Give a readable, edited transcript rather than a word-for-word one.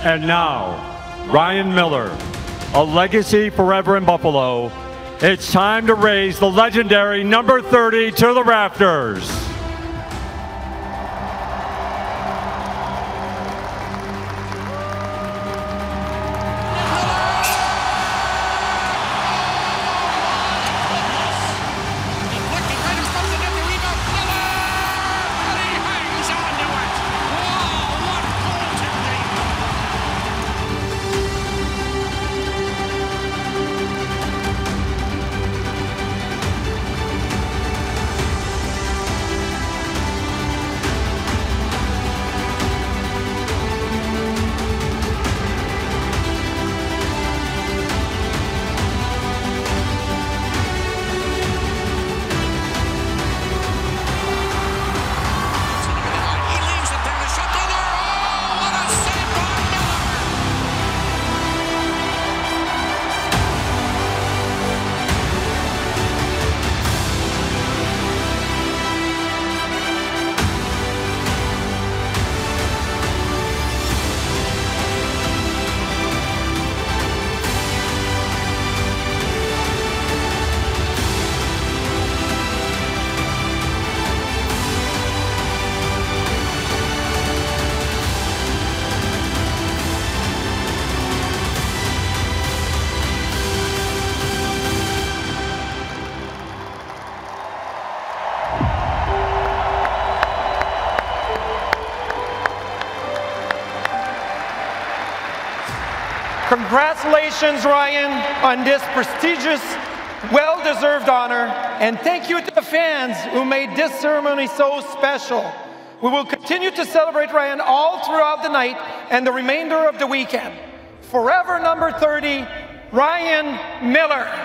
And now, Ryan Miller, a legacy forever in Buffalo. It's time to raise the legendary number 30 to the rafters. Congratulations, Ryan, on this prestigious, well-deserved honor, and thank you to the fans who made this ceremony so special. We will continue to celebrate Ryan all throughout the night and the remainder of the weekend. Forever number 30, Ryan Miller.